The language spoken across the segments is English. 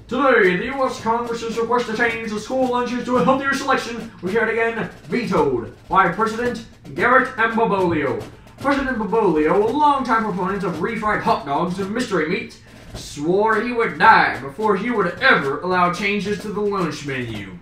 Today, the U.S. Congress's request to change the school lunches to a healthier selection was yet again vetoed by President Garrett M. Babolio. President Babolio, a longtime proponent of refried hot dogs and mystery meat, swore he would die before he would ever allow changes to the lunch menu.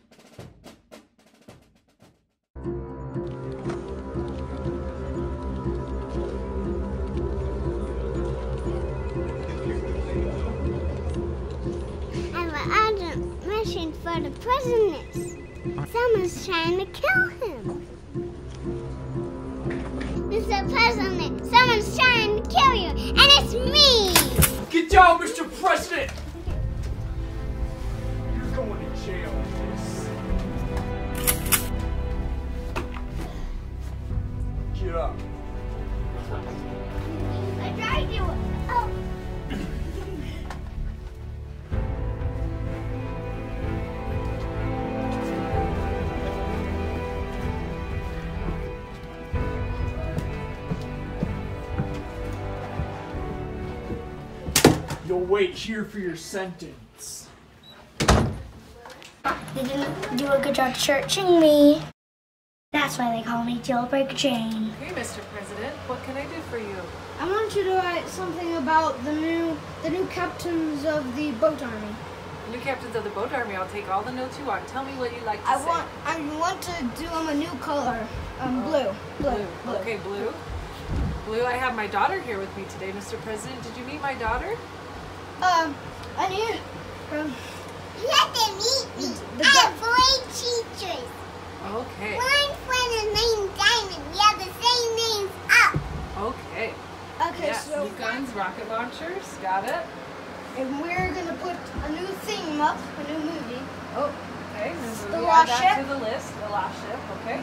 Urgent mission for the president. Someone's trying to kill him. Mr. President, someone's trying to kill you, and it's me! Get down, Mr. President! You're going to jail for this. Get up. I tried to. Oh. You'll wait here for your sentence. They didn't do a good job searching me. That's why they call me Jailbreak Jane. Hey, Mr. President, what can I do for you? I want you to write something about the new captains of the boat army. The new captains of the boat army. I'll take all the notes you want. Tell me what you'd like to say. I want to do them a new color. Blue. Blue. Okay, blue. Blue, I have my daughter here with me today, Mr. President. Did you meet my daughter? I need. Let them meet me. I avoid teachers. Okay. One friend is named Diamond. We have the same names up. Okay. Okay, Yeah, so new guns, rocket launchers. Got it. and we're gonna put a new theme up, a new movie. Oh, okay. The We Lost add that Ship. to the list. The Lost Ship. Okay.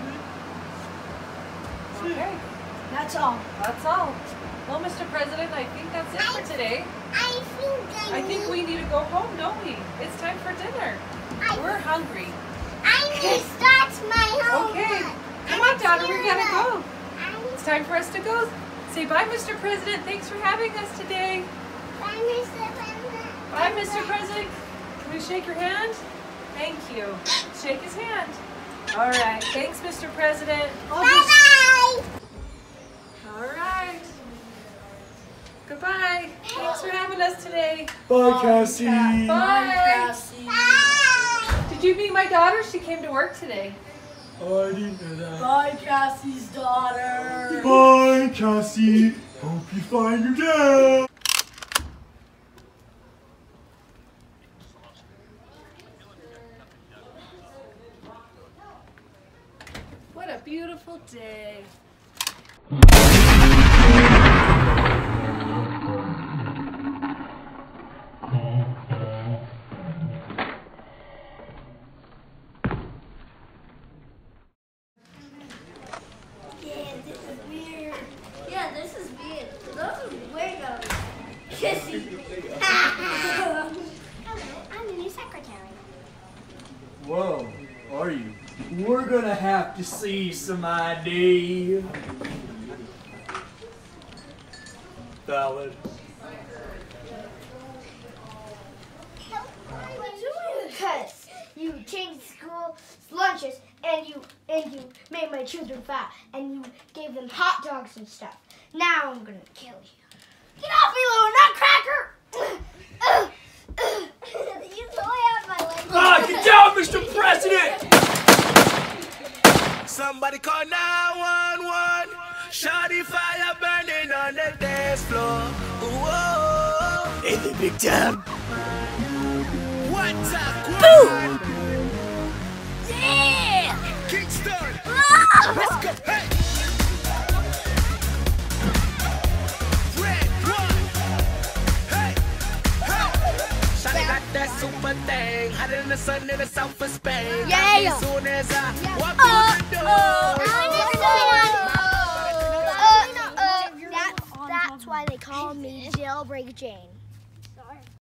Okay. That's all. That's all. Well, Mr. President, I think that's it for today. I think we need to go home, don't we? It's time for dinner. We're hungry. I need to start my homework. Okay. Come on, daughter, we gotta go. It's time for us to go. Say bye, Mr. President. Thanks for having us today. Bye, Mr. President. Bye, Mr. President. Can we shake your hand? Thank you. Shake his hand. All right. Thanks, Mr. President. Bye-bye. All right. Goodbye. Thanks for having us today. Bye, Cassie. Bye. Bye. Did you meet my daughter? She came to work today. I didn't know that. Bye, Cassie's daughter. Bye, Cassie. Hope you find your dad. What a beautiful day. Yeah, this is weird. Those are Legos. Kissy. Hello, I'm the new secretary. Whoa, are you? We're gonna have to see some ID. Valid. Because you changed school lunches and you made my children fat and you gave them hot dogs and stuff. Now I'm gonna kill you. Get off me, little nutcracker! You totally have my leg. Ah, get down, Mr. President! Somebody call 911. Shawty fire burning on the dance floor. Whoa. Hey, the big town. What's up? Boom! Yeah! Kingston! Ah! Let's go! Hey! Red one! Hey! Hey! Shawty got that super thing. Hotter than the sun in the south of Spain. Yeah. As soon as I walk through the door. That's why they call me Jailbreak Jane.